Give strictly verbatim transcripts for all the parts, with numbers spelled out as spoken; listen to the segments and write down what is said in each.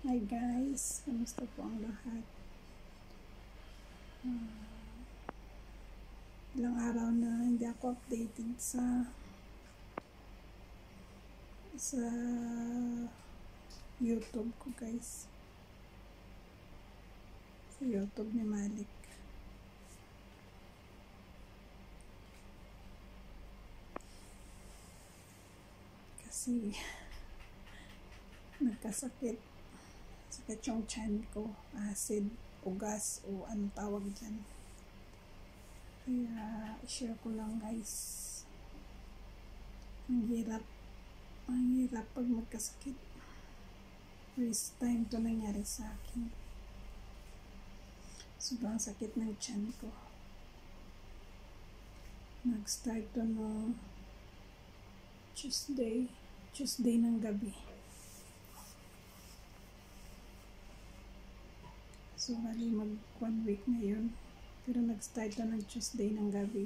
Hi guys, kamusta po ang lahat? Uh, ilang araw na hindi ako updated sa sa YouTube ko guys. Sa YouTube ni Malik. Kasi nagkasakit. Sakit yung tiyan ko, acid, ugas, o ano tawag dyan. Kaya, share ko lang guys. Ang hirap. Ang hirap pag magkasakit. First time to nangyari sa akin. Sobrang sakit ng tiyan ko. Nag-start to no Tuesday. Tuesday ng gabi. So, bali mag one week na yun. Pero nag-start to ng Tuesday ng gabi.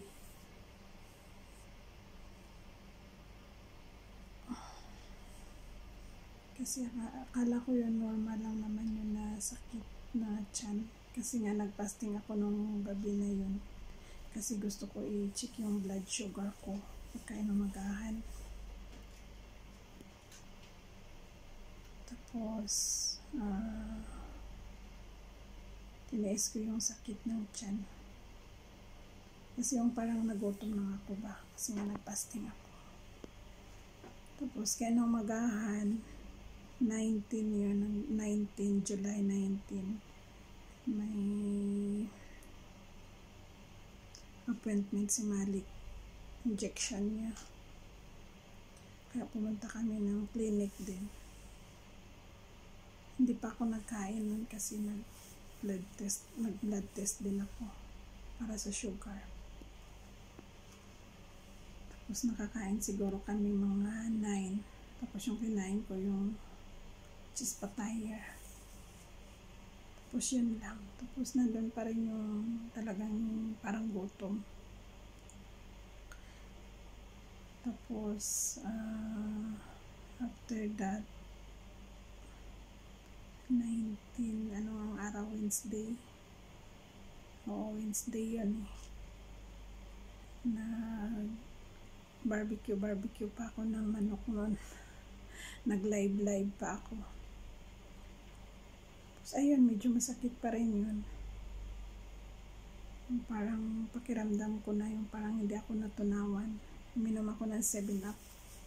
Kasi akala ko yun normal lang naman yun na sakit na tiyan. Kasi nga nag-fasting ako nung gabi na yun. Kasi gusto ko i-check yung blood sugar ko pagkain umagahan. Tapos, ah... Uh, tiniis ko yung sakit ng tiyan. Kasi yung parang nagutom na ako ba. Kasi nga nag-fasting ako. Tapos kaya nung magahan, nineteen yun, nineteen, July nineteen, may appointment si Malik. Injection niya. Kaya pumunta kami ng clinic din. Hindi pa ako nagkain nun kasi nag blood test, nag-blood test din ako para sa sugar. Tapos nakakain siguro kami mga nine. Tapos yung kinain ko yung cheese pataya. Tapos yun lang. Tapos nandun pa rin yung talagang parang gutom. Tapos uh, after that nineteen, ano ang araw, Wednesday. Oo, Wednesday yun eh. Na barbecue, barbecue pa ako ng manok nun. Nag-live live pa ako. Tapos ayun, medyo masakit pa rin yun. Yung parang pakiramdam ko na yung parang hindi ako natunawan. Uminom ako ng seven up.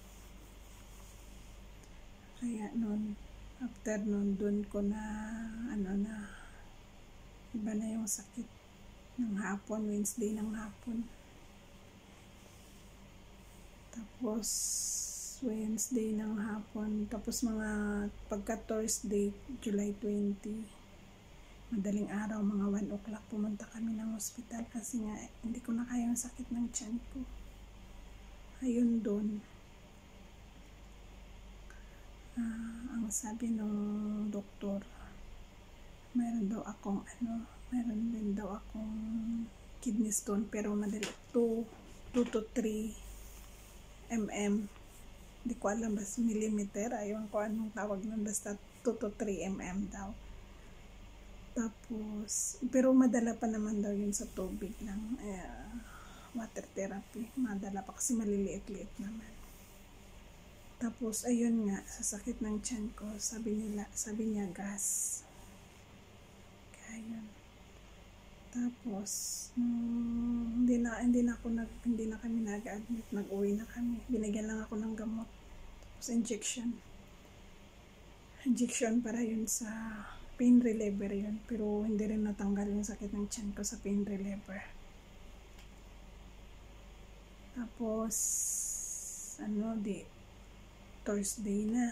Kaya nun, after nun, dun ko na, ano na, iba na yung sakit ng hapon, Wednesday ng hapon. Tapos, Wednesday ng hapon, tapos mga pagka Thursday, July twenty, madaling araw, mga one o'clock, pumunta kami ng hospital kasi nga, hindi ko na kaya yung sakit ng tiyan ko. Ayun dun. Uh, ang sabi ng doktor, mayroon daw akong ano, mayroon din daw akong kidney stone pero madali two to three millimeters. Hindi ko alam basta millimeter, ayun ko anong tawag nun, basta two to three millimeters daw. Tapos, pero madala pa naman daw yun sa tubig lang, uh, water therapy, madala pa kasi maliliit-liit naman. Tapos, ayun nga, sa sakit ng tiyan ko, sabi nila, sabi niya gas. Kaya yun. Tapos, hmm, hindi na, hindi na ako nag, hindi na kami nag-admit, nag-uwi na kami. Binigyan lang ako ng gamot. Tapos, injection. Injection para yun sa pain reliever yun. Pero, hindi rin natanggal yung sakit ng tiyan ko sa pain reliever. Tapos, ano, di, Thursday na.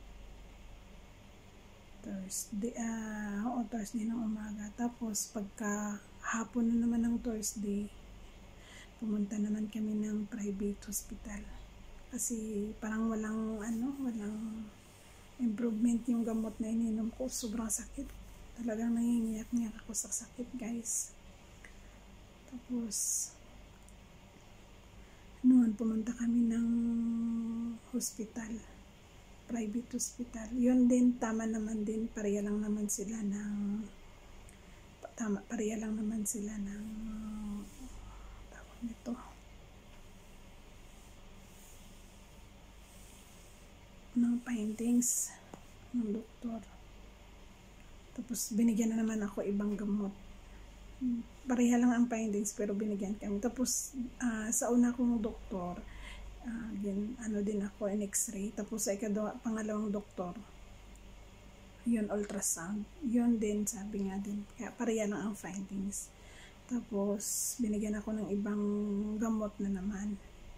Thursday, ah, uh, o Thursday ng umaga. Tapos, pagka hapon na naman ng Thursday, pumunta naman kami ng private hospital. Kasi, parang walang, ano, walang improvement yung gamot na ininom ko. Sobrang sakit. Talagang nangingiyak-ngiyak ako sa sakit, guys. Tapos, noon, pumunta kami ng hospital private hospital. Yun din, tama naman din, pareha lang naman sila ng, tama, pareha lang naman sila ng, tawag nito, ng findings ng doktor. Tapos binigyan na naman ako ibang gamot. Pareha lang ang findings pero binigyan kami. Tapos uh, sa una kong doktor, uh, din, ano din ako in x-ray. Tapos sa ikadawa, pangalawang doktor, yun ultrasound. Yun din, sabi nga din. Kaya pareha lang ang findings. Tapos binigyan ako ng ibang gamot na naman.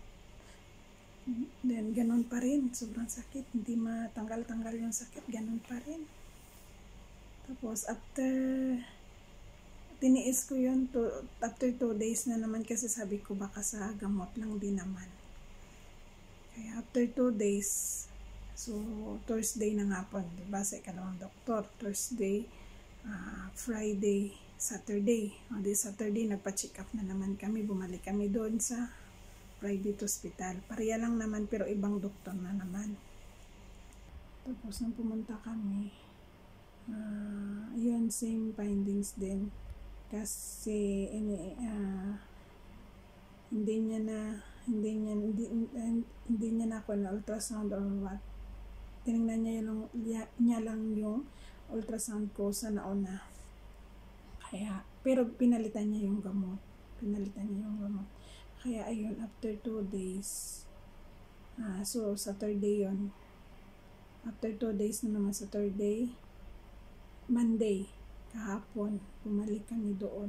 Then, ganun pa rin. Sobrang sakit. Hindi matanggal-tanggal yung sakit. Ganun pa rin. Tapos, after, tiniis ko yun. To, after two days na naman kasi sabi ko baka sa gamot lang din naman. Kaya, after two days, so, Thursday na nga po. Diba? Sa ikalawang doktor. Thursday, uh, Friday, Saturday. O, di Saturday, nagpa-check up na naman kami. Bumalik kami doon sa private hospital. Pareha lang naman pero ibang doktor na naman. Tapos nung pumunta kami, uh, yun same findings din. Kasi ini, uh, hindi niya na hindi niya hindi, hindi niya na ako na ultrasound or what. Tinignan niya yung niya, niya lang yung ultrasound ko sa nauna. Kaya pero pinalitan niya yung gamot. Pinalitan niya yung gamot. Kaya ayun, after two days, uh, so sa third day yun, after two days na naman sa third day, Monday, kahapon, bumalik kami doon.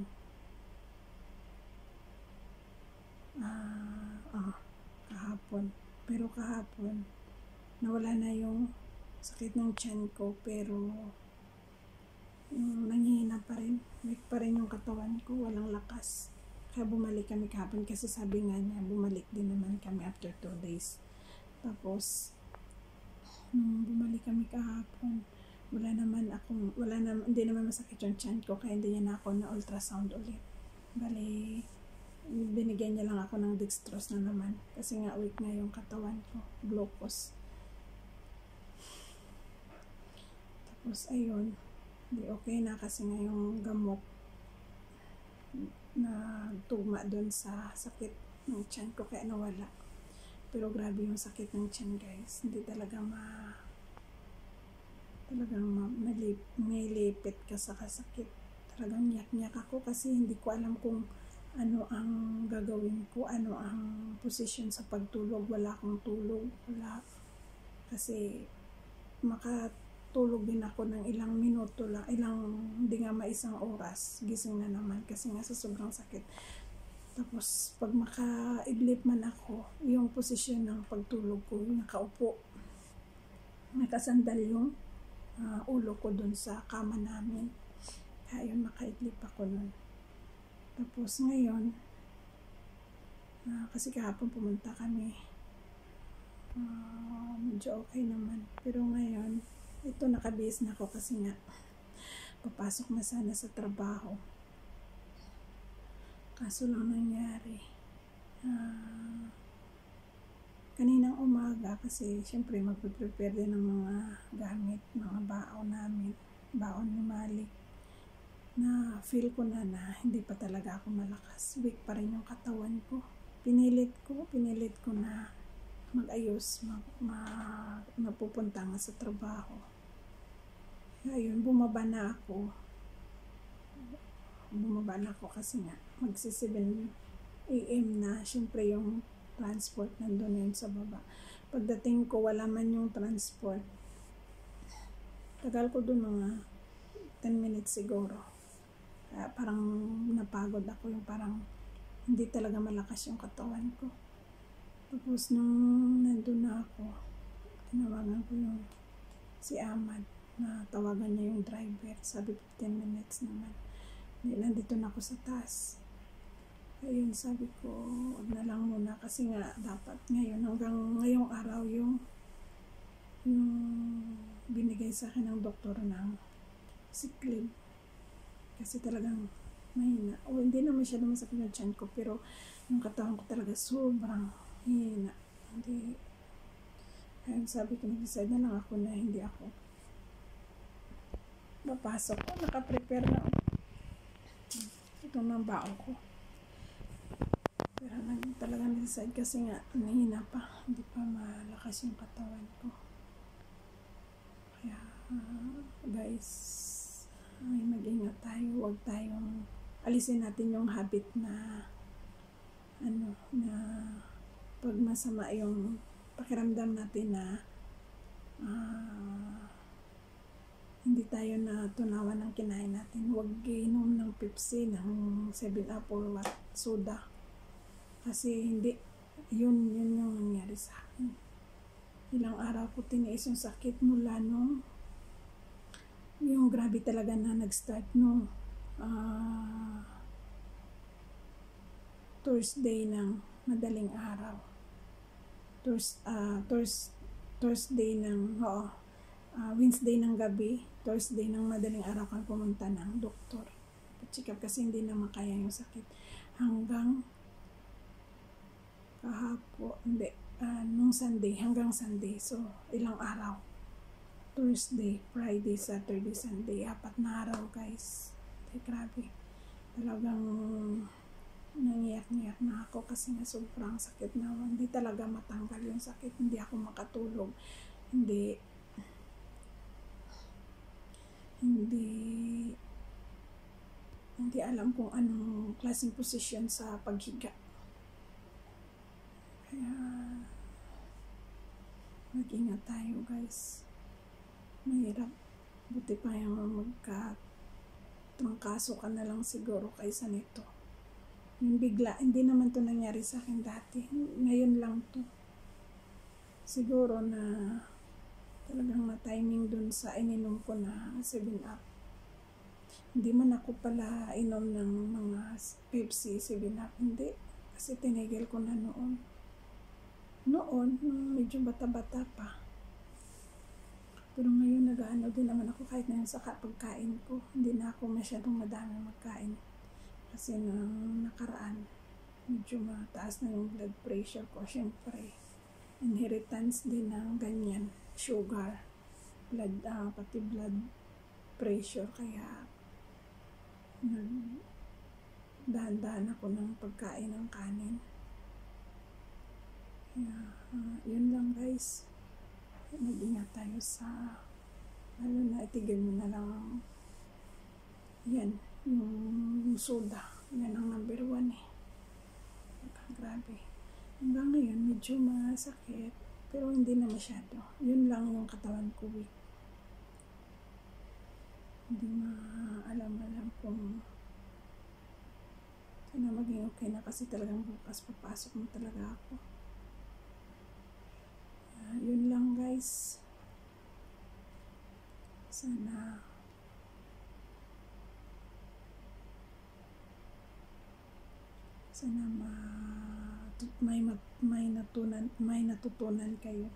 Ah, uh, uh, kahapon. Pero kahapon, nawala na yung sakit ng tiyan ko, pero yung nanghihina pa rin, weak pa rin yung katawan ko, walang lakas. Kaya bumalik kami kahapon kasi sabi nga niya, bumalik din naman kami after two days. Tapos, nung bumalik kami kahapon, wala naman akong, wala naman, hindi naman masakit yung tiyan ko, kaya hindi niya na ako na ultrasound ulit. Bali, binigyan niya lang ako ng dextrose na naman, kasi nga weak na yung katawan ko, glucose. Tapos, ayun, hindi okay na kasi nga yung gamot na tuma doon sa sakit ng tiyan ko kaya nawala. Pero grabe yung sakit ng tiyan guys, hindi talaga ma talagang ma, malip, may lipit ka sa kasakit. Talagang nyak-nyak ako kasi hindi ko alam kung ano ang gagawin ko, ano ang position sa pagtulog. Wala akong tulog, wala, kasi makatulog din ako ng ilang minuto lang, ilang, hindi nga maisang oras, gising na naman kasi nga sa sobrang sakit. Tapos pag makaidlip man ako, yung posisyon ng pagtulog ko, yung nakaupo, nakasandal yung uh, ulo ko dun sa kama namin, kaya yun, makaidlip ako nun. Tapos ngayon, uh, kasi kahapon pumunta kami, Uh, medyo okay naman. Pero ngayon, ito nakabihis na ako kasi nga papasok na sana sa trabaho. Kaso lang nangyari, uh, kaninang umaga kasi syempre magpe-prepare din ng mga gamit, mga baon namin, baon ni Malik, na feel ko na na hindi pa talaga ako malakas. Weak pa rin yung katawan ko. Pinilit ko, pinilit ko na mag-ayos, mag, mag, mapupunta nga sa trabaho. Ayun, bumaba na ako. Bumaba na ako kasi nga, magsi seven a m na. Siyempre yung transport nandun yun sa baba. Pagdating ko, wala man yung transport. Tagal ko dun mga ten minutes siguro. Kaya parang napagod ako, yung parang hindi talaga malakas yung katawan ko. Tapos nung nandun na ako, tinawagan ko yung si Ahmad, na tawagan niya yung driver. Sabi fifteen minutes naman. Nandito na ako sa taas. Ayun, sabi ko, wag na lang muna kasi nga dapat ngayon, hanggang ngayong araw yung, yung binigay sa akin ng doktor ng sick leave. Kasi talagang mahina. O hindi naman siya naman sa pinag-chan ko, pero yung katawan ko talaga sobrang hina. Hindi, Kaya sabi ko, nag-decide na lang ako na hindi ako papasok ko. Naka-prepare na ito ng bao ko. Pero nag talagang decide kasi nga nahina pa, hindi pa malakas yung katawan ko. Kaya uh, guys, ay mag-ingat tayo, huwag tayong alisin natin yung habit na ano, na pag masama yung pakiramdam natin na uh, hindi tayo na tunawan ng kinain natin. Huwag inom ng Pepsi, ng seven up or what, soda. Kasi hindi, yun, yun yung nangyari sa akin. Ilang araw ko tiniis yung sakit mula nung, yung grabe talaga na nag-start no, uh, Thursday ng madaling araw. Thurs, uh, Thurs, Thursday ng, oo, uh, Wednesday ng gabi, Thursday ng madaling araw kang pumunta ng doktor. Check up kasi hindi na makaya yung sakit. Hanggang kahapon, hindi, uh, nung Sunday, hanggang Sunday. So, ilang araw. Thursday, Friday, Saturday, Sunday. Apat na araw, guys. Ay, grabe. Talagang nangiyak-ngiyak na ako kasi nga sobrang sakit na. Hindi talaga matanggal yung sakit. Hindi ako makatulog. Hindi hindi hindi alam kung anong klaseng posisyon sa paghiga. Kaya mag-ingat tayo, guys. Mahirap. Buti pa yung magka-trangkaso ka na lang siguro kaysa nito. Yung bigla, hindi naman to nangyari sa akin dati. Ngayon lang to. Siguro na talagang na-timing dun sa ininom ko na seven up. Hindi man ako pala inom ng mga Pepsi, seven up. Hindi. Kasi tinigil ko na noon. Noon, nung medyo bata-bata pa. Pero ngayon nag-ano din naman ako kahit na sa pagkain ko. Hindi na ako masyadong madami magkain. Kasi nang nakaraan, medyo mataas na yung blood pressure ko. Siyempre, inheritance din ng ganyan. Sugar, blood, uh, pati blood pressure, kaya dahan-dahan ako ng pagkain ng kanin. Kaya uh, yun lang, guys. Mag-ingat tayo sa, lalo na itigil mo na lang yan, yung soda. Yan ang number one eh. Grabe. Hanggang ngayon medyo masakit, pero hindi na masyado. Yun lang yung katawan ko weak. Hindi maalam-alam kung sana maging okay na kasi talagang bukas papasok mo talaga ako. Uh, yun lang, guys. Sana sana ma may may natutunan may natutunan kayo.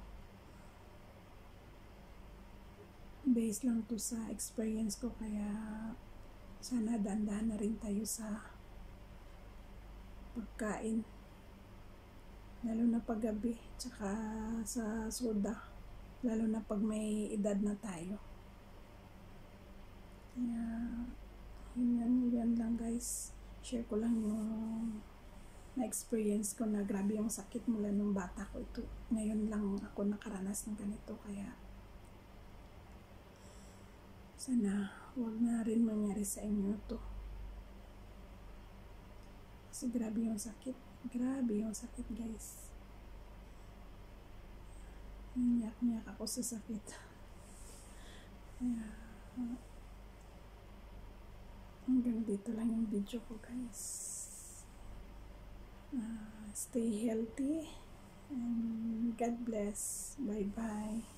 Based lang to sa experience ko, kaya sana dahan-dahan na rin tayo sa pagkain, lalo na pag gabi, tsaka sa soda, lalo na pag may edad na tayo. Kaya yun, yun lang, guys. Share ko lang yung na-experience ko na grabe yung sakit mula nung bata ko. Ito, ngayon lang ako nakaranas ng ganito, kaya sana huwag na rin mangyari sa inyo to. Kasi grabe yung sakit. Grabe yung sakit, guys. Niyak-niyak ako sa sakit. Kaya uh, hanggang dito lang yung video ko, guys. Uh, stay healthy and God bless. Bye bye.